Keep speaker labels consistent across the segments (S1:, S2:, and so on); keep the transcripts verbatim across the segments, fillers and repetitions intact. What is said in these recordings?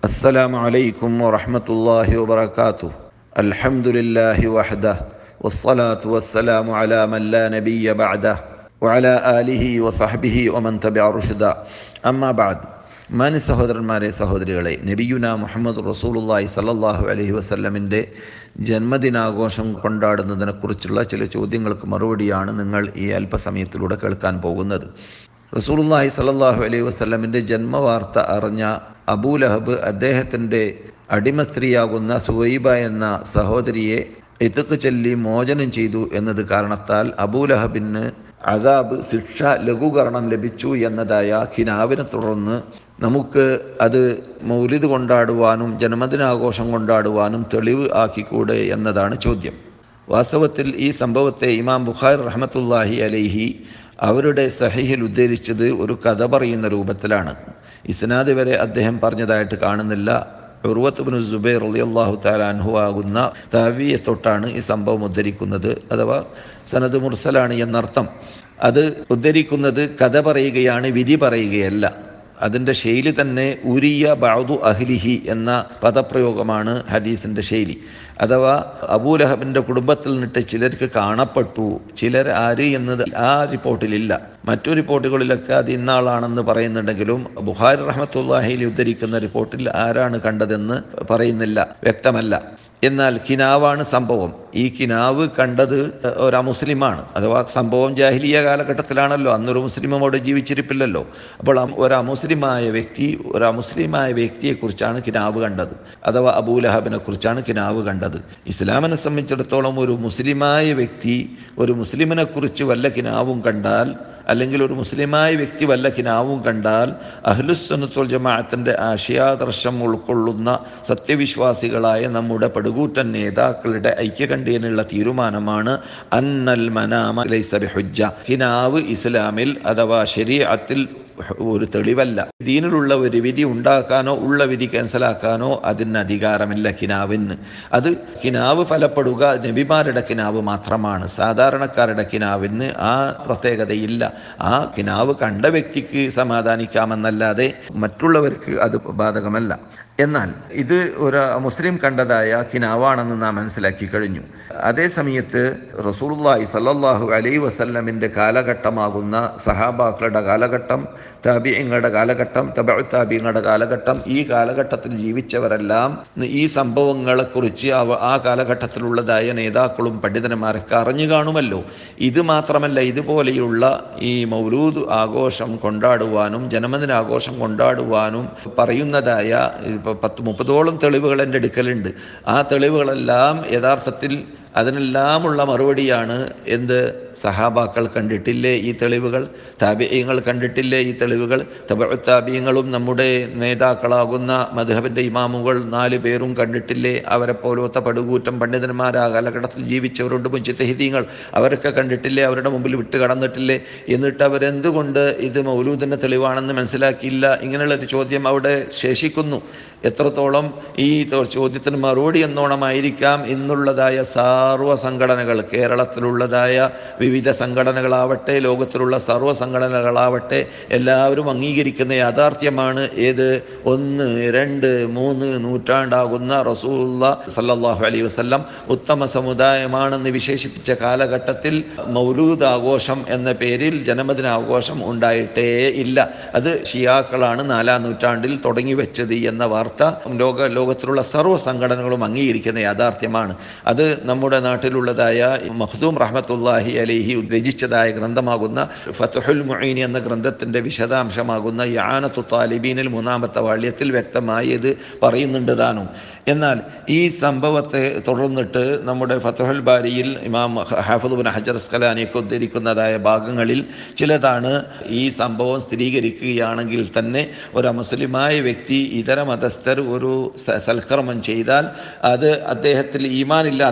S1: السلام عليكم ورحمة الله وبركاته. الحمد لله وحده والصلاة والسلام على من لا نبي بعده وعلى آله وصحبه ومن تبع رشدا. أما بعد. മാന്യ സഹോദരന്മാരെ സഹോദരികളെ, നബിയുന മുഹമ്മദ് റസൂലുള്ളാഹി സല്ലല്ലാഹു അലൈഹി വസല്ലമിൻ്റെ ജന്മദിനാഘോഷം കൊണ്ടാടുന്നതിനെക്കുറിച്ചുള്ള ചില ചോദ്യങ്ങൾക്ക് മറുപടിയാണ് നിങ്ങൾ ഈ അല്പസമയത്തിലൂടെ കേൾക്കാൻ പോകുന്നത്. റസൂലുള്ളാഹി സല്ലല്ലാഹു അലൈഹി വസല്ലമിൻ്റെ ജന്മവാർത്ത അറിഞ്ഞ അബൂലഹബ് അദ്ദേഹത്തിൻ്റെ അടിമ സ്ത്രീയാകുന്ന സുവൈബ എന്ന സഹോദരിയെ ഇത്ഖ് ചൊല്ലി മോചനം ചെയ്തു എന്നത് കാരണത്താൽ അബൂലഹബിന് അദാബ്, ശിക്ഷ, ലഘൂകരണം ലഭിച്ചു എന്നതായ ഖിനാവിനെ തുടർന്ന് നമുക്ക് അത് മൗലിദ് കൊണ്ടാടുവാനും ജന്മദിനാഘോഷം കൊണ്ടാടുവാനും തെളിവ് ആക്കിക്കൂടെ എന്നതാണ് ചോദ്യം. വാസ്തവത്തിൽ ഈ സംഭവത്തെ ഇമാം ബുഖാരി റഹ്മത്തുള്ളാഹി അലൈഹി അവരുടെ സഹീഹിൽ ഉദ്ധരിച്ചത് ഒരു കഥ പറയുന്ന രൂപത്തിലാണ്. ഇസ്നാദ് വരെ അദ്ദേഹം പറഞ്ഞതായിട്ട് കാണുന്നില്ല. ഉർവത്ത് ഇബ്നു സുബൈർ റളിയല്ലാഹു തആല അൻഹു ആകുന്ന താബിയെ തൊട്ടാണ് ഈ സംഭവം ഉദ്ധരിക്കുന്നത്. അഥവാ സനദ് മുർസലാണ് എന്നർത്ഥം. അത് ഉദ്ധരിക്കുന്നത് കഥ പറയുകയാണ്, വിധി പറയുകയല്ല. അതിൻ്റെ ശൈലി തന്നെ ഉരിയ ബഅദു അഹ്ലിഹി എന്ന പദപ്രയോഗമാണ് ഹദീസിൻ്റെ ശൈലി. അഥവാ അബൂലഹബിൻ്റെ കുടുംബത്തിൽ നിന്നിട്ട് ചിലർക്ക് കാണപ്പെട്ടു, ചിലർ ആര് എന്നത് ആ റിപ്പോർട്ടിലില്ല. മറ്റു റിപ്പോർട്ടുകളിലൊക്കെ അത് ഇന്നാളാണെന്ന് പറയുന്നുണ്ടെങ്കിലും ബുഖാരി റഹ്മത്തുള്ളാഹിയിൽ ഉദ്ധരിക്കുന്ന റിപ്പോർട്ടിൽ ആരാണ് കണ്ടതെന്ന് പറയുന്നില്ല, വ്യക്തമല്ല. എന്നാൽ കിനാവാണ് സംഭവം. ഈ കിനാവ് കണ്ടത് ഒരു അമുസ്ലിമാണ്. അഥവാ സംഭവം ജാഹിലിയ കാലഘട്ടത്തിലാണല്ലോ, അന്നൊരു മുസ്ലിം അവിടെ ജീവിച്ചിരിപ്പില്ലല്ലോ. അപ്പോൾ ഒരു അമുസ്ലിമായ വ്യക്തി ഒരു അമുസ്ലിമായ വ്യക്തിയെക്കുറിച്ചാണ് കിനാവ് കണ്ടത്. അഥവാ അബൂലഹബിനെ കുറിച്ചാണ് കിനാവ് കണ്ടത്. ഇസ്ലാമിനെ സംബന്ധിച്ചിടത്തോളം ഒരു മുസ്ലിമായ വ്യക്തി ഒരു മുസ്ലിമിനെ കുറിച്ച് വല്ല കിനാവും കണ്ടാൽ, അല്ലെങ്കിൽ ഒരു മുസ്ലിമായ വ്യക്തി വല്ല കിനാവും കണ്ടാൽ, അഹ്ലുസ്സുന്നത്ത് വൽ ജമാഅത്തിൻ്റെ ആശയാദർശം ഉൾക്കൊള്ളുന്ന സത്യവിശ്വാസികളായ നമ്മുടെ പടുകൂറ്റൻ നേതാക്കളുടെ ഐക്യകണ്ഠ്യേനുള്ള തീരുമാനമാണ് അന്നൽ മനാമ ലൈസ ബിഹുജ്ജ. കിനാവ് ഇസ്ലാമിൽ അഥവാ ശരീഅത്തിൽ ഒരു തെളിവല്ല. ദീനിലുള്ള ഒരു വിധി ഉണ്ടാക്കാനോ ഉള്ള വിധി ക്യാൻസലാക്കാനോ അതിന് അധികാരമില്ല കിനാവിന്. അത് കിനാവ് ഫലപ്പെടുക നബിമാരുടെ കിനാവ് മാത്രമാണ്. സാധാരണക്കാരുടെ കിനാവിന് ആ പ്രത്യേകതയില്ല. ആ കിനാവ് കണ്ട വ്യക്തിക്ക് സമാധാനിക്കാമെന്നല്ലാതെ മറ്റുള്ളവർക്ക് അത് ബാധകമല്ല. എന്നാൽ ഇത് ഒരു മുസ്ലിം കണ്ടതായ കിനാവാണെന്ന് നാം മനസ്സിലാക്കി കഴിഞ്ഞു. അതേ സമയത്ത് റസൂലുള്ളാഹി സല്ലല്ലാഹു അലൈഹി വസല്ലമിൻ്റെ കാലഘട്ടമാകുന്ന സഹാബാക്കളുടെ കാലഘട്ടം, താബിഈങ്ങളുടെ കാലഘട്ടം, തബഉ താബിഈങ്ങളുടെ കാലഘട്ടം, ഈ കാലഘട്ടത്തിൽ ജീവിച്ചവരെല്ലാം ഈ സംഭവങ്ങളെക്കുറിച്ച് ആ കാലഘട്ടത്തിലുള്ളതായ നേതാക്കളും പണ്ഡിതന്മാരൊക്കെ അറിഞ്ഞു കാണുമല്ലോ. ഇത് മാത്രമല്ല, ഇതുപോലെയുള്ള ഈ മൗലൂദ് ആഘോഷം കൊണ്ടാടുവാനും ജന്മദിനാഘോഷം കൊണ്ടാടുവാനും പറയുന്നതായ ഇപ്പോൾ പത്ത് മുപ്പതോളം തെളിവുകൾ എൻ്റെ അടുക്കലുണ്ട്. ആ തെളിവുകളെല്ലാം യഥാർത്ഥത്തിൽ അതിനെല്ലാമുള്ള മറുപടിയാണ് എന്ത്? സഹാബാക്കൾ കണ്ടിട്ടില്ലേ ഈ തെളിവുകൾ? താബിഈങ്ങൾ കണ്ടിട്ടില്ലേ ഈ തെളിവുകൾ? തബഉ താബിഈങ്ങളും നമ്മുടെ നേതാക്കളാകുന്ന മദ്ഹബിൻ്റെ ഇമാമുകൾ നാല് പേരും കണ്ടിട്ടില്ലേ? അവരെ പോലത്തെ പടുകൂറ്റം പണ്ഡിതന്മാർ ആ കാലഘട്ടത്തിൽ ജീവിച്ചവരുണ്ട്, മുജ്തഹിദീങ്ങൾ, അവരൊക്കെ കണ്ടിട്ടില്ലേ? അവരുടെ മുമ്പിൽ വിട്ട് കടന്നിട്ടില്ലേ? എന്നിട്ട് അവരെന്തുകൊണ്ട് ഇത് മൗലൂദിൻ്റെ തെളിവാണെന്ന് മനസ്സിലാക്കിയില്ല? ഇങ്ങനെയുള്ളൊരു ചോദ്യം അവിടെ ശേഷിക്കുന്നു. എത്രത്തോളം ഈ ചോദ്യത്തിന് മറുപടി എന്നോണമായിരിക്കാം ഇന്നുള്ളതായ സർവ്വ സംഘടനകൾ, കേരളത്തിലുള്ളതായ വിവിധ സംഘടനകളാവട്ടെ, ലോകത്തിലുള്ള സർവ്വ സംഘടനകളാവട്ടെ, എല്ലാവരും അംഗീകരിക്കുന്ന യാഥാർത്ഥ്യമാണ് ഏത്? ഒന്ന് രണ്ട് മൂന്ന് നൂറ്റാണ്ടാകുന്ന റസൂലുള്ളാഹി സ്വല്ലല്ലാഹു അലൈഹി വസല്ലം ഉത്തമ സമുദായമാണെന്ന് വിശേഷിപ്പിച്ച കാലഘട്ടത്തിൽ മൗലൂദ് ആഘോഷം എന്ന പേരിൽ ജന്മദിനാഘോഷം ഉണ്ടായിട്ടേ ഇല്ല. അത് ഷിയാക്കളാണ് നാലാം നൂറ്റാണ്ടിൽ തുടങ്ങി വെച്ചത് എന്ന വാർത്ത ലോക ലോകത്തിലുള്ള സർവ്വ സംഘടനകളും അംഗീകരിക്കുന്ന യാഥാർത്ഥ്യമാണ്. അത് നമ്മുടെ നാട്ടിലുള്ളതായ മഖ്ദൂം റഹ്മത്തുള്ളാഹി അലൈഹി രചിച്ചതായ ഗ്രന്ഥമാകുന്ന ഫത്ഹുൽ മുഈൻ എന്ന ഗ്രന്ഥത്തിൻ്റെ വിശദാംശമാകുന്ന ഇആനത്തു താലിബീനിൽ മൂന്നാമത്തെ വാള്യത്തിൽ വ്യക്തമായി ഇത് പറയുന്നുണ്ട് താനും. എന്നാൽ ഈ സംഭവത്തെ തുടർന്നിട്ട് നമ്മുടെ ഫത്ഹുൽ ബാരിയിൽ ഇമാം ഹാഫിദ് ഇബ്നു ഹജർ അസ്ഖലാനിയൊക്കെ ഉദ്ധരിക്കുന്നതായ ഭാഗങ്ങളിൽ ചിലതാണ് ഈ സംഭവം സ്ഥിരീകരിക്കുകയാണെങ്കിൽ തന്നെ ഒരു മുസ്ലിമായ വ്യക്തി ഇതര മതസ്ഥർ ഒരു സൽക്കർമ്മം ചെയ്താൽ അത് അദ്ദേഹത്തിൽ ഈമാൻ ഇല്ലാത്തത് കാരണത്താൽ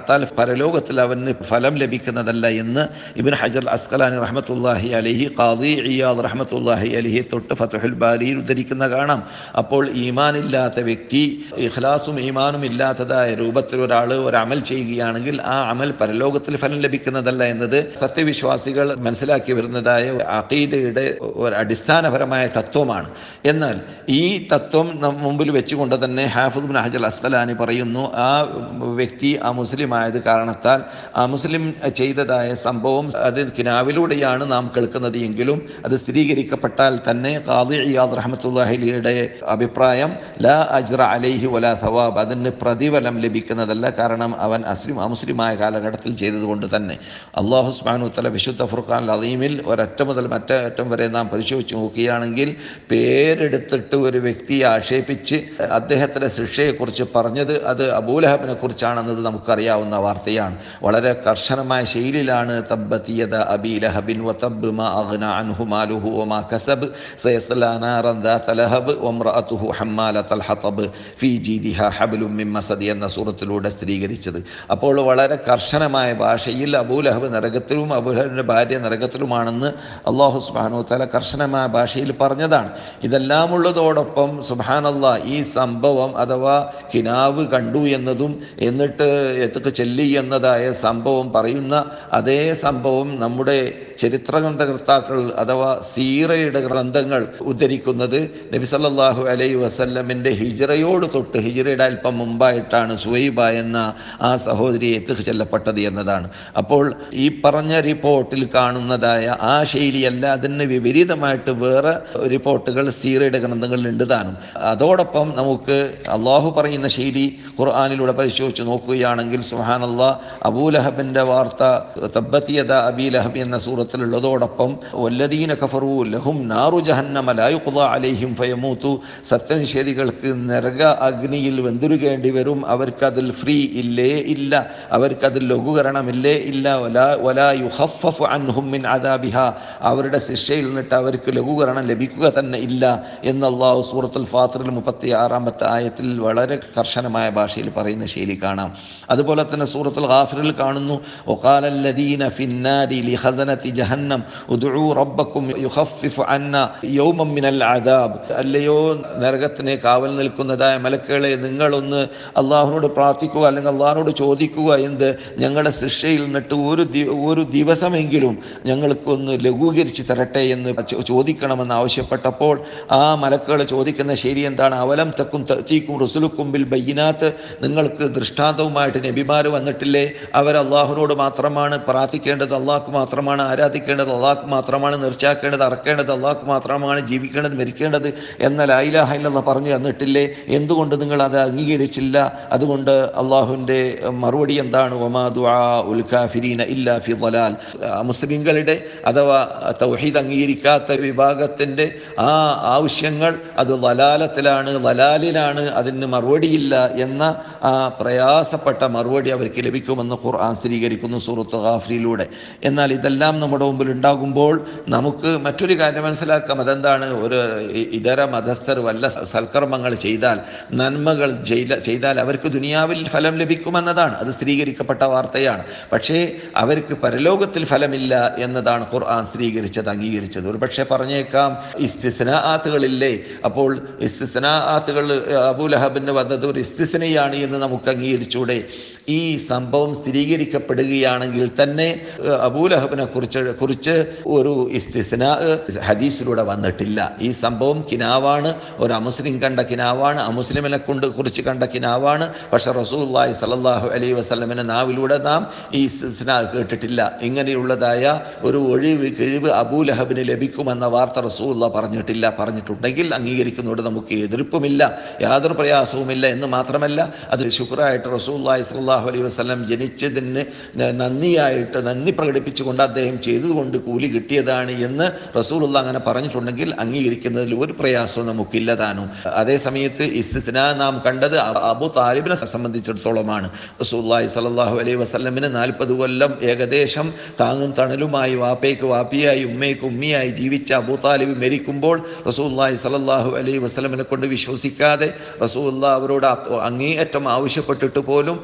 S1: കാരണത്താൽ പരലോകത്തിൽ അവന് ഫലം ലഭിക്കുന്നതല്ല എന്ന് ഇബ്നു ഹജർ അസ്ഖലാനി റഹ്മത്തുള്ളാഹി അലൈഹി, ഖാദി ഇയാദ് റഹ്മത്തുള്ളാഹി അലൈഹി തൊട്ട് ഫത്ഹുൽ ബാരിയിൽ ഉദ്ധരിക്കുന്ന കാണാം. അപ്പോൾ ഈമാനില്ലാത്ത വ്യക്തി, ഇഖ്ലാസും ഈമാനും ഇല്ലാത്തതായ രൂപത്തിൽ ഒരാൾ ഒരു അമൽ ചെയ്യുകയാണെങ്കിൽ ആ അമൽ പരലോകത്തിൽ ഫലം ലഭിക്കുന്നതല്ല എന്നത് സത്യവിശ്വാസികൾ മനസ്സിലാക്കി വരുന്നതായ അഖീദയുടെ ഒരു അടിസ്ഥാനപരമായ തത്വമാണ്. എന്നാൽ ഈ തത്വം മുമ്പിൽ വെച്ചുകൊണ്ട് തന്നെ ഹാഫിദ് ഇബ്നു ഹജർ അസ്ഖലാനി പറയുന്നു, ആ വ്യക്തി ആ മുസ്ലിം ആയത് കാരണത്താൽ ആ മുസ്ലിം ചെയ്തതായ സംഭവം അത് കിനാവിലൂടെയാണ് നാം കേൾക്കുന്നത് എങ്കിലും അത് സ്ഥിരീകരിക്കപ്പെട്ടാൽ തന്നെ ഖാദി ഇയാദ് റഹ്മത്തുള്ളാഹിയുടെ അഭിപ്രായം ലാ അജ്റ അലൈഹി വലാ സവാബ്, അതിന് പ്രതിഫലം ലഭിക്കുന്നതല്ല. കാരണം അവൻ അസ്ലിം അമുസ്ലിമായ കാലഘട്ടത്തിൽ ചെയ്തതുകൊണ്ട് തന്നെ. അല്ലാഹു സുബ്ഹാനഹു വതആല വിശുദ്ധ ഫുർഖാൻ അദീമിൽ ഒരറ്റം മുതൽ മറ്റേ അറ്റം വരെ നാം പരിശോധിച്ച് നോക്കുകയാണെങ്കിൽ പേരെടുത്തിട്ട് ഒരു വ്യക്തിയെ ആക്ഷേപിച്ച് അദ്ദേഹത്തിൻ്റെ ശിക്ഷയെക്കുറിച്ച് പറഞ്ഞത് അത് അബൂലഹബിനെ കുറിച്ചാണെന്നത് നമുക്കറിയാവുന്ന വാർത്തയാണ്. വളരെ കർശനമായ ശൈലിയിലാണ് തബ്ബത് യദാ അബീ ലഹബിൻ വതബ്ബ മാ അഗ്ന അൻഹു മാലുഹു വമാ കസബ് സയസ്ലാ നാറൻ ദാത ലഹബ് വംറഅതുഹു ഹമ്മാലത്തൽ ഹതബ് ഫീ ജീദിഹാ ഹബ്ലും മിൻ മസദ് എന്ന സൂറത്തിലൂടെ സ്ഥിരീകരിച്ചത്. അപ്പോൾ വളരെ കർശനമായ ഭാഷയിൽ അബൂലഹബ് നരകത്തിലും അബൂലഹബിൻ്റെ ഭാര്യ നരകത്തിലുമാണെന്ന് അല്ലാഹു സുബ്ഹാനഹു വതആല കർശനമായ ഭാഷയിൽ പറഞ്ഞതാണ്. ഇതെല്ലാം ഉള്ളതോടൊപ്പം സുബ്ഹാനല്ലാഹ് ഈ സംഭവം അഥവാ കിനാവ് കണ്ടു എന്നതും എന്നിട്ട് എത്തൊക്കെ ചെല്ലി എന്നതായ സംഭവം പറയുന്ന അതേ സംഭവം നമ്മുടെ ചരിത്രഗ്രന്ഥകർത്താക്കൾ അഥവാ സീറയുടെ ഗ്രന്ഥങ്ങൾ ഉദ്ധരിക്കുന്നത് നബി സല്ലല്ലാഹു അലൈഹി വസല്ലമിൻ്റെ ഹിജ്റയോട് തൊട്ട് ഹിജ്റയുടെ അല്പം മുമ്പായിട്ടാണ് സുവൈബ എന്ന ആ സഹോദരി എത്തിക്ക് ചെല്ലപ്പെട്ടത് എന്നതാണ്. അപ്പോൾ ഈ പറഞ്ഞ റിപ്പോർട്ടിൽ കാണുന്നതായ ആ ശൈലിയല്ല, അതിന് വിപരീതമായിട്ട് വേറെ റിപ്പോർട്ടുകൾ സീറയുടെ ഗ്രന്ഥങ്ങളിൽ ഉണ്ട് താനും. അതോടൊപ്പം നമുക്ക് അള്ളാഹു പറയുന്ന ശൈലി ഖുർആനിലൂടെ പരിശോധിച്ച് നോക്കുകയാണെങ്കിൽ സുബ്ഹാനല്ലാഹ് അബൂലഹബിൻ്റെ വാർത്ത തബ്ബത് യദാ അബീ ലഹബ് എന്ന സൂറത്തിലുള്ളതോടൊപ്പം വല്ലദീന കഫറൂ ലഹും നാറു ജഹന്നമ ലാ യുഖ്ദാ അലൈഹിം ഫയമൂതു, സത്യനിഷേധികൾക്ക് നരക അഗ്നിയിൽ വെന്തുരുകേണ്ടി വരും, അവർക്കതിൽ ഫ്രീ ഇല്ലേ ഇല്ല, അവർക്കതിൽ ലഘൂകരണമില്ലേ ഇല്ല, വലാ വലാ യുഖഫഫു അൻഹും മിൻ അദാബിഹാ, അവരുടെ ശിക്ഷയിൽ നിന്നിട്ട് അവർക്ക് ലഘൂകരണം ലഭിക്കുക തന്നെ ഇല്ല എന്ന് അല്ലാഹു സൂറത്തുൽ ഫാത്തിറിൽ മുപ്പത്തി ആറാമത്തെ ആയത്തിൽ വളരെ കർശനമായ ഭാഷയിൽ പറയുന്ന ശൈലി കാണാം. അതുപോലെ തന്നെ സൂറത്തുൽ ഗാഫിറിൽ കാണുന്നു, വഖാലല്ലദീന ഫിന്നാരി ലിഖസനതി ജഹന്നം ഉദ്ഉ റബ്ബക്കും യുഖഫിഫു അന്നാ യൗമൻ മിനൽ അദാബ്, അല്ലയോ നരകത്തിനെ കാവൽ നിൽക്കുന്നതായ മലക്കുകളെ, നിങ്ങളൊന്ന് അള്ളാഹുവിനോട് പ്രാർത്ഥിക്കുക അല്ലെങ്കിൽ അള്ളാഹുവിനോട് ചോദിക്കുക, എന്ത് ഞങ്ങളുടെ ശിക്ഷയിൽ നിന്നിട്ട് ഒരു ഒരു ദിവസമെങ്കിലും ഞങ്ങൾക്കൊന്ന് ലഘൂകരിച്ച് തരട്ടെ എന്ന് ചോദിക്കണമെന്ന് ആവശ്യപ്പെട്ടപ്പോൾ ആ മലക്കുകൾ ചോദിക്കുന്ന ശരി എന്താണ്? അവലം തക്കും തഅതീകും റസുലുക്കും ബിൽ ബയ്യിനാത്ത്, നിങ്ങൾക്ക് ദൃഷ്ടാന്തവുമായിട്ട് നബിമാർ വന്നിട്ടില്ലേ? അവർ അള്ളാഹുവിനോട് മാത്രമാണ് പ്രാർത്ഥിക്കേണ്ടത്, അള്ളാഹ്ക്ക് മാത്രമാണ് ആരാധിക്കേണ്ടത്, അള്ളാഹ്ക്ക് മാത്രമാണ് നിർച്ചയാക്കേണ്ടത്, അറക്കേണ്ടത്, അള്ളാഹ്ക്ക് മാത്രമാണ് ജീവിക്കേണ്ടത്, മരിക്കേണ്ടത് എന്ന ലാ ഇലാഹ ഇല്ലല്ലാഹ് പറഞ്ഞു തന്നിട്ടില്ലേ? എന്തുകൊണ്ട് നിങ്ങൾ അത് അംഗീകരിച്ചില്ല? അതുകൊണ്ട് അള്ളാഹുവിൻ്റെ മറുപടി എന്താണ്? വമാ ദുആഉൽ കാഫിരീന ഇല്ലാ ഫി ളലാൽ, മുസ്ലിങ്ങളുടെ അഥവാ തൗഹീദ് അംഗീകരിക്കാത്ത വിഭാഗത്തിൻ്റെ ആ ആവശ്യങ്ങൾ അത് വലാലത്തിലാണ്, വലാലിലാണ്, അതിന് മറുപടിയില്ല എന്ന ആ പ്രയാസപ്പെട്ട മറുപടി അവർക്ക് ലഭിക്കുമെന്ന് ഖുർആൻ സ്ഥിരീകരിക്കുന്നു സൂറത്ത് ഗാഫിറിലൂടെ. എന്നാൽ ഇതെല്ലാം നമ്മുടെ മുമ്പിൽ ഉണ്ടാകുമ്പോൾ നമുക്ക് മറ്റൊരു കാര്യം മനസ്സിലാക്കാം. അതെന്താണ്? ഒരു ഇതര മതസ്ഥർ വല്ല സൽക്കർമ്മങ്ങൾ ചെയ്താൽ, നന്മകൾ ചെയ്താൽ അവർക്ക് ദുനിയാവിൽ ഫലം ലഭിക്കുമെന്നതാണ്. അത് സ്ഥിരീകരിക്കപ്പെട്ട വാർത്തയാണ്. പക്ഷേ അവർക്ക് പരലോകത്തിൽ ഫലമില്ല എന്നതാണ് ഖുർആൻ സ്ഥിരീകരിച്ചത്, അംഗീകരിച്ചത്. ഒരു പക്ഷേ പറഞ്ഞേക്കാം ഇസ്തിസ്നാഅത്തുകളില്ലേ, അപ്പോൾ ഇസ്തിസ്നാഅത്തുകൾ അബൂലഹബിന് വന്നത് ഒരു ഇസ്തിസ്നയാണ് എന്ന് നമുക്ക് അംഗീകരിച്ചൂടെ? ഈ സംഭവം സ്ഥിരീകരിക്കപ്പെടുകയാണെങ്കിൽ തന്നെ അബൂലഹബിനെ കുറിച്ച് കുറിച്ച് ഒരു ഇസ്തിസ്നാ ഹദീസിലൂടെ വന്നിട്ടില്ല. ഈ സംഭവം കിനാവാണ്, ഒരു അമുസ്ലിം കണ്ട കിനാവാണ്, അമുസ്ലിമിനെ കൊണ്ട് കുറിച്ച് കണ്ട കിനാവാണ്. പക്ഷെ റസൂലുള്ളാഹി സ്വല്ലല്ലാഹു അലൈഹി വസല്ലമിന്റെ നാവിലൂടെ നാം ഈ ഇസ്തിസ്നാ കേട്ടിട്ടില്ല. ഇങ്ങനെയുള്ളതായ ഒരു ഒഴിവ് കിഴിവ് അബൂലഹബിന് ലഭിക്കുമെന്ന വാർത്ത റസൂലുള്ളാഹി പറഞ്ഞിട്ടില്ല. പറഞ്ഞിട്ടുണ്ടെങ്കിൽ അംഗീകരിക്കുന്നതോട് നമുക്ക് എതിർപ്പുമില്ല, യാതൊരു പ്രയാസവുമില്ല. എന്ന് മാത്രമല്ല, അത് ശുക്രായിട്ട് റസൂലുള്ളാഹി സ്വല്ലല്ലാഹു അലൈഹി വസല്ലം ജനിച്ചതിന് നന്ദിയായിട്ട് നന്ദി പ്രകടിപ്പിച്ചുകൊണ്ട് അദ്ദേഹം ചെയ്തതുകൊണ്ട് കൂലി കിട്ടിയതാണ് എന്ന് റസൂലുള്ളാഹി അങ്ങനെ പറഞ്ഞിട്ടുണ്ടെങ്കിൽ അംഗീകരിക്കുന്നതിൽ ഒരു പ്രയാസവും നമുക്കില്ല താനും. അതേ സമയത്ത് ഇസ്തിസ്നാ നാം കണ്ടത് അബൂ താലിബിനെ സംബന്ധിച്ചിടത്തോളമാണ്. റസൂലുള്ളാഹി സ്വല്ലല്ലാഹു അലൈഹി വസല്ലമിന് നാൽപ്പത് കൊല്ലം ഏകദേശം താങ്ങും തണലുമായി വാപ്പയ്ക്ക് വാപ്പിയായി ഉമ്മയ്ക്ക് ഉമ്മിയായി ജീവിച്ച അബൂ താലിബ് മരിക്കുമ്പോൾ റസൂലുള്ളാഹി സ്വല്ലല്ലാഹു അലൈഹി വസല്ലമിനെ കൊണ്ട് വിശ്വസിക്കാതെ റസൂലുള്ളാഹി അവരോട് അങ്ങേയറ്റം ആവശ്യപ്പെട്ടിട്ട് പോലും ലാ ഇലാഹ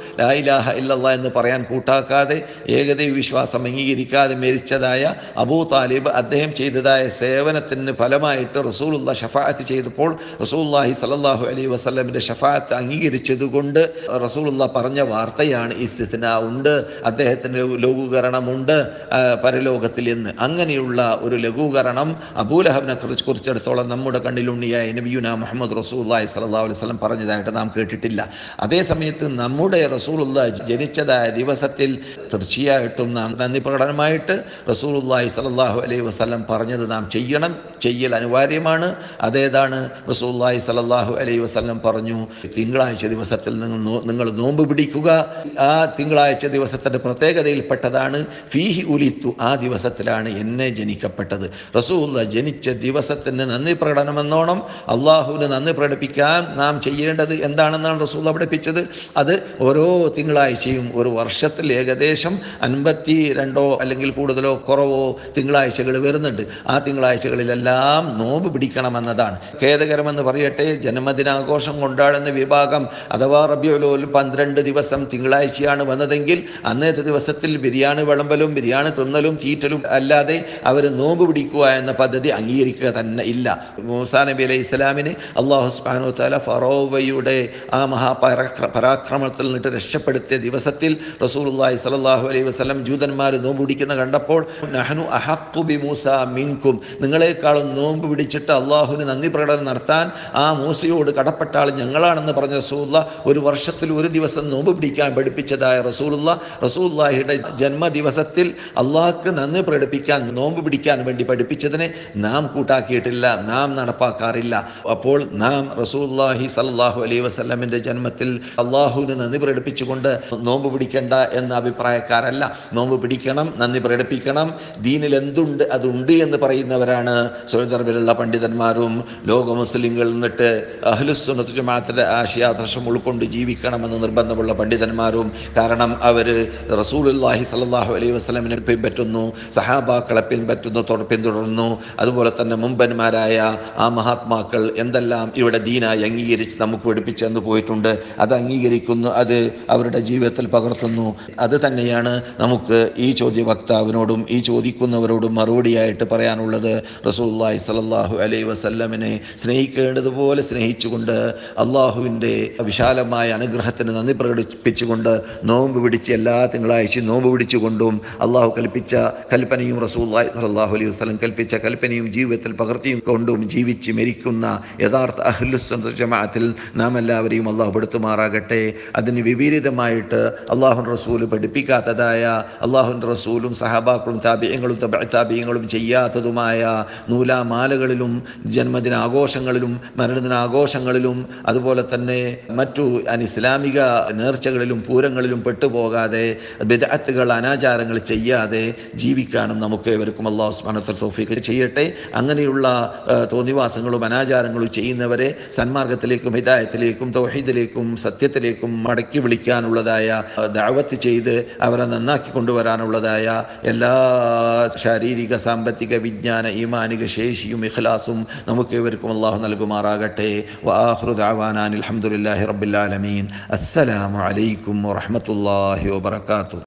S1: ഇലാഹ ഇല്ലല്ലാഹ് എന്ന് പറയാൻ കൂട്ടാക്കാതെ ഏകദൈവ വിശ്വാസം അംഗീകരിക്കാതെ മരിച്ചതായ അബൂ താലിബ് അദ്ദേഹം ചെയ്തതായ സേവനത്തിന് ഫലമായിട്ട് റസൂലുള്ളാഹി ഷഫാഅത്ത് ചെയ്തപ്പോൾ റസൂലുള്ളാഹി സ്വല്ലല്ലാഹു അലൈഹി വസല്ലമിൻ്റെ ഷഫാഅത്ത് അംഗീകരിച്ചതുകൊണ്ട് റസൂലുള്ളാഹി പറഞ്ഞ വാർത്തയാണ് ഇസ്തിസ്നാ ഉണ്ട്, അദ്ദേഹത്തിന് ലഘൂകരണമുണ്ട് പരലോകത്തിൽ എന്ന്. അങ്ങനെയുള്ള ഒരു ലഘൂകരണം അബൂലഹബിനെ കുറിച്ച് കുറിച്ചിടത്തോളം നമ്മുടെ കണ്ണിലുണ്ണിയായ നബിയുനാ മുഹമ്മദ് റസൂലുള്ളാഹി സ്വല്ലല്ലാഹു അലൈഹി വസല്ലം പറഞ്ഞതായിട്ട് നാം കേട്ടിട്ടില്ല. അതേ സമയത്ത് നമ്മുടെ റസൂലുള്ളാഹി ജനിച്ചതായ ദിവസത്തിൽ തീർച്ചയായിട്ടും നാം നന്ദി പ്രകടനമായിട്ട് റസൂലുള്ളാഹി സ്വല്ലല്ലാഹു അലൈഹി വസല്ലം പറഞ്ഞത് നാം ചെയ്യണം, ചെയ്യൽ അനിവാര്യമാണ്. അതേതാണ്? റസൂലുള്ളാഹി സ്വല്ലല്ലാഹു അലൈഹി വസല്ലം പറഞ്ഞു, തിങ്കളാഴ്ച ദിവസത്തിൽ നിങ്ങൾ നിങ്ങൾ നോമ്പ് പിടിക്കുക. ആ തിങ്കളാഴ്ച ദിവസത്തിൻ്റെ പ്രത്യേകതയിൽപ്പെട്ടതാണ് ഫീഹി ഉലിത്തു, ആ ദിവസത്തിലാണ് എന്നെ ജനിക്കപ്പെട്ടത്. റസൂലുള്ളാഹി ജനിച്ച ദിവസത്തിന് നന്ദി പ്രകടനമെന്നോണം അള്ളാഹുവിന് നന്ദി പ്രകടിപ്പിക്കാൻ നാം ചെയ്യേണ്ടത് എന്താണെന്നാണ് റസൂലുള്ളാഹി പഠിപ്പിച്ചത്. അത് ഓരോ തിങ്കളാഴ്ചയും ഒരു വർഷത്തിൽ ഏകദേശം അൻപത്തി രണ്ടോ അല്ലെങ്കിൽ കൂടുതലോ കുറവോ തിങ്കളാഴ്ചകൾ വരുന്നുണ്ട്. ആ തിങ്കളാഴ്ചകളിലെല്ലാം നോമ്പ് പിടിക്കണമെന്നതാണ്. ഖേദകരമെന്ന് പറയട്ടെ, ജന്മദിനാഘോഷം കൊണ്ടാടുന്ന വിഭാഗം അഥവാ റബീഉൽ അവ്വൽ പന്ത്രണ്ട് ദിവസം തിങ്കളാഴ്ചയാണ് വന്നതെങ്കിൽ അന്നത്തെ ദിവസത്തിൽ ബിരിയാണി വിളമ്പലും ബിരിയാണി തിന്നലും തീറ്റലും അല്ലാതെ അവർ നോമ്പ് പിടിക്കുക എന്ന പദ്ധതി അംഗീകരിക്കുക തന്നെ ഇല്ല. മൂസാ നബി അലൈഹി ഇസ്ലാമിന് അല്ലാഹു സുബ്ഹാനഹു വ തആല ഫറോവയുടെ ആ മഹാപരാക്ര പരാക്രമണത്തിൽ നിന്നിട്ട് രക്ഷപ്പെടുത്തിയ ദിവസത്തിൽ റസൂലുള്ളാഹി സ്വല്ലല്ലാഹു അലൈഹി വസല്ലം ജൂതന്മാർ നോമ്പ് പിടിക്കുന്ന കണ്ടപ്പോൾ നഹ്നു അഹഖു ബി മൂസാ മിൻകും, നിങ്ങളെക്കാളും നോമ്പ് പിടിച്ചിട്ട് അള്ളാഹുവിന് നന്ദി പ്രകടനം നടത്താൻ ആ മൂസയോട് കടപ്പെട്ട ആൾ ഞങ്ങളാണെന്ന് പറഞ്ഞ റസൂലുള്ളാഹി ഒരു വർഷത്തിൽ ഒരു ദിവസം നോമ്പ് പിടിക്കാൻ പഠിപ്പിച്ചതായ റസൂലുള്ളാഹി റസൂലുള്ളാഹിയുടെ ജന്മദിവസത്തിൽ അള്ളാഹ്ക്ക് നന്ദി പ്രകടിപ്പിക്കാൻ നോമ്പ് പിടിക്കാൻ വേണ്ടി പഠിപ്പിച്ചതിനെ നാം കൂട്ടാക്കിയിട്ടില്ല, നാം നടപ്പാക്കാറില്ല. അപ്പോൾ നാം റസൂലുള്ളാഹി സ്വല്ലല്ലാഹു അലൈഹി വസല്ലമിൻ്റെ ജന്മത്തിൽ അള്ളാഹുവിന് നന്ദി പ്രകടിപ്പിച്ചുകൊണ്ട് നോമ്പ് പിടിക്കേണ്ട എന്ന അഭിപ്രായക്കാരല്ല. നോമ്പ് പിടിക്കണം, നന്ദി പ്രകടിപ്പിക്കണം. ദീനിൽ എന്തുണ്ട് അതുണ്ട് എന്ന് പറയുന്നവരാണ് സൗദർബിലുള്ള പണ്ഡിതന്മാരും ലോക മുസ്ലിങ്ങളിൽ നിന്നിട്ട് അഹ്ലുസ്സുന്നത്ത് ജമാഅത്തിന്റെ ആശയാദർശം ഉൾക്കൊണ്ട് ജീവിക്കണമെന്ന് നിർബന്ധമുള്ള പണ്ഡിതന്മാരും. കാരണം അവർ റസൂലുള്ളാഹി സ്വല്ലല്ലാഹു അലൈഹി വസല്ലമിനെ പിൻപറ്റുന്നു, സഹാബാക്കളെ പിൻപറ്റുന്നു, പിന്തുടർന്നു. അതുപോലെ തന്നെ മുമ്പന്മാരായ ആ മഹാത്മാക്കൾ എന്തെല്ലാം ഇവിടെ ദീനായി അംഗീകരിച്ച് നമുക്ക് പഠിപ്പിച്ചു തന്നു പോയിട്ടുണ്ട് അത് അംഗീകരിക്കുന്നു, അത് അവരുടെ ജീവിതത്തിൽ പകർത്തുന്നു. അത് തന്നെയാണ് നമുക്ക് ഈ ചോദ്യ വക്താവിനോടും ഈ ചോദിക്കുന്നവരോടും മറുപടിയായിട്ട് പറയാനുള്ളത്. റസൂലുള്ളാഹി സ്വല്ലല്ലാഹു അലൈഹി വസല്ലമിനെ സ്നേഹിക്കേണ്ടതുപോലെ സ്നേഹിച്ചുകൊണ്ട് അള്ളാഹുവിൻ്റെ വിശാലമായ അനുഗ്രഹത്തിന് നന്ദി പ്രകടിപ്പിച്ചുകൊണ്ട് നോമ്പ് പിടിച്ച് എല്ലാ തിങ്കളാഴ്ചയും നോമ്പ് പിടിച്ചുകൊണ്ടും അള്ളാഹു കൽപ്പിച്ച കൽപ്പനയും റസൂലുള്ളാഹി സ്വല്ലല്ലാഹു അലൈഹി വസല്ലം കൽപ്പിച്ച കൽപ്പനയും ജീവിതത്തിൽ പകർത്തിയും കൊണ്ടും ജീവിച്ച് മരിക്കുന്ന യഥാർത്ഥ അഹ്ലുസ്സുന്നത്ത് ജമാഅത്തിൽ നാം എല്ലാവരെയും അള്ളാഹു പെടുത്തുമാറാകട്ടെ. അതിന് വിപരീതമായിട്ട് അള്ളാഹുവിൻ്റെ റസൂൽ പഠിപ്പിക്കാത്തതായ അള്ളാഹുവിൻ്റെ റസൂലും സഹാബാക്കളും താബിഈങ്ങളും തബഅ താബിഈങ്ങളും ചെയ്യാത്തതുമായ നൂലാമാലകളിലും ജന്മദിനാഘോഷങ്ങളിലും മരണദിനാഘോഷങ്ങളിലും അതുപോലെ തന്നെ മറ്റു അനിസ്ലാമിക നേർച്ചകളിലും പൂരങ്ങളിലും പെട്ടുപോകാതെ ബിദ്അത്തുകൾ അനാചാരങ്ങൾ ചെയ്യാതെ ജീവിക്കാനും നമുക്ക് ഏവർക്കും അല്ലാഹു സുബ്ഹാനഹു വ തആല തൗഫീഖ് ചെയ്യട്ടെ. അങ്ങനെയുള്ള തോന്നിവാസങ്ങളും അനാചാരങ്ങളും ചെയ്യുന്നവരെ സന്മാർഗത്തിലേക്കും ഹിദായത്തിലേക്കും തൗഹീദിലേക്കും സത്യത്തിലേക്കും മടക്കി വിളിക്കാനുള്ളതായ ദഅവത്ത് ചെയ്ത് അവരെ നന്നാക്കി കൊണ്ടുവരാനുള്ളതായ എല്ലാ ശാരീരിക സാമ്പത്തിക വിജ്ഞാന ഈമാനിക ശേഷിയും ഇഖ്ലാസും നമുക്ക് ഏവർക്കും അല്ലാഹു നൽകുമാറാകട്ടെ. വആഖിറു ദഅവാനാ അൽഹംദുലില്ലാഹി റബ്ബിൽ ആലമീൻ. അസ്സലാമു അലൈക്കും വറഹ്മത്തുള്ളാഹി വബറകാതുഹു.